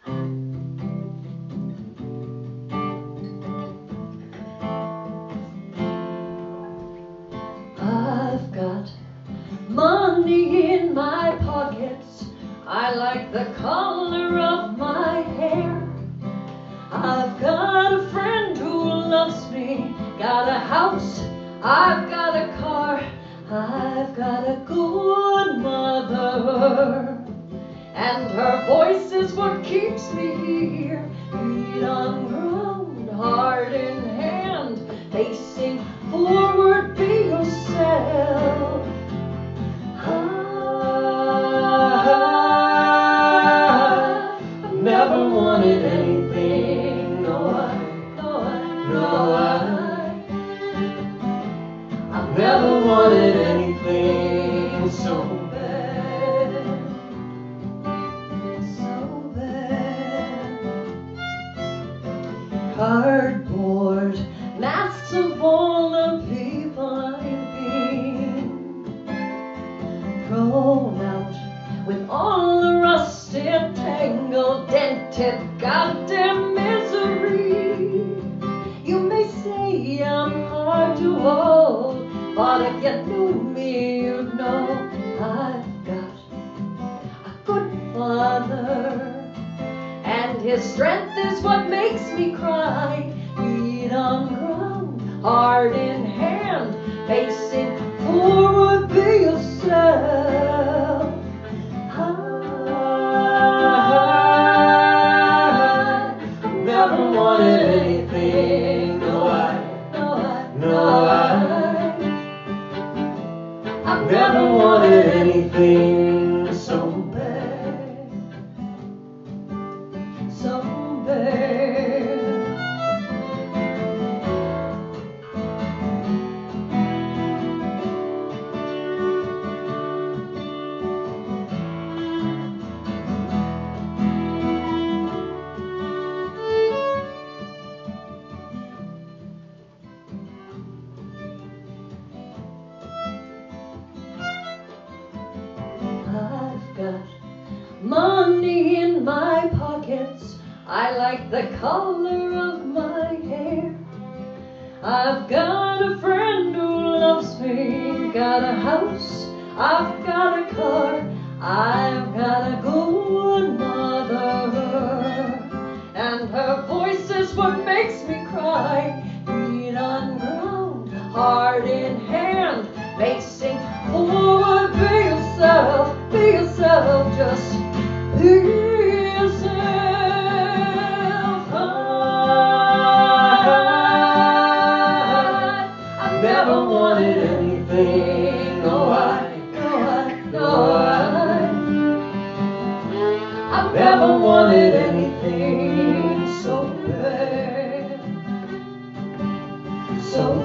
I've got money in my pockets. I like the color of my hair. I've got a friend who loves me. Got a house, I've got a car. I've got a good mother. And her voice is what keeps me here. Feet on ground, heart in hand, facing forward, be yourself. I've never wanted anything, I've never wanted anything so bad, so bad. Cardboard masks of all the people I've been thrown out with all the rusted, tangled, dented, goddamn misery. You may say I'm hard to hold, but if you knew me, you'd know I've got a good father. And his strength is what makes me cry. Feet on ground, heart in hand, facing forward, be yourself. I've never wanted anything, I've never wanted anything so bad, so bad. I've got money in my pockets. I like the color of my hair. I've got a friend who loves me. Got a house, I've got a car. I've got a good mother. And her voice is what makes me cry. Feet on ground, heart in hand, facing forward, be yourself, just be yourself. I've never wanted anything, I've never wanted anything so bad, so